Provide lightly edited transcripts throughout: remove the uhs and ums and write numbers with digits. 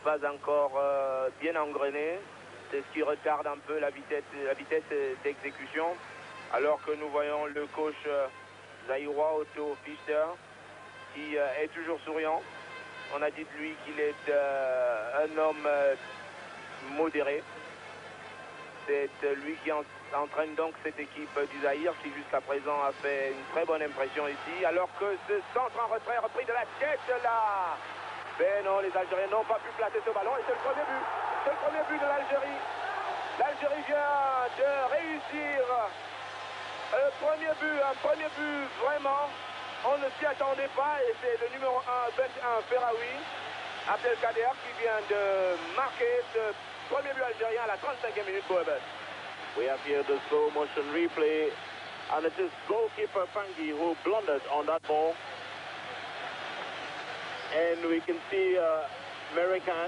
pas encore bien engrené. C'est ce qui retarde un peu la vitesse d'exécution. Alors que nous voyons le coach Zaïrois Otto Fichter qui est toujours souriant. On a dit de lui qu'il est un homme modéré. C'est lui qui entraîne donc cette équipe du Zaïre qui jusqu'à présent a fait une très bonne impression ici. Alors que ce centre en retrait repris de la tête là. Mais non, les Algériens n'ont pas pu placer ce ballon et c'est le premier but. C'est le premier but de l'Algérie. L'Algérie vient de réussir un premier but vraiment. On ne s'y attendait pas et c'est le numéro 1, 21, Ferraoui, Abdelkader qui vient de marquer ce premier but algérien à la 35e minute pour Ebert. We have here the slow motion replay, and it is goalkeeper Fangi who blundered on that ball. And we can see American,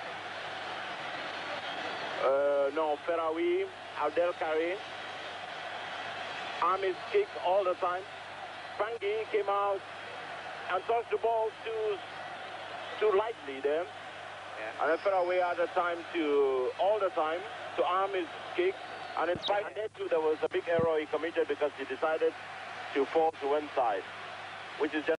Ferraoui, Abdelkader, arm is kick all the time. Fangi came out and touched the ball too lightly there. Yeah. And then Ferraoui had the time all the time to arm his kick. And in spite of that, there was a big error he committed because he decided to fall to one side, which is just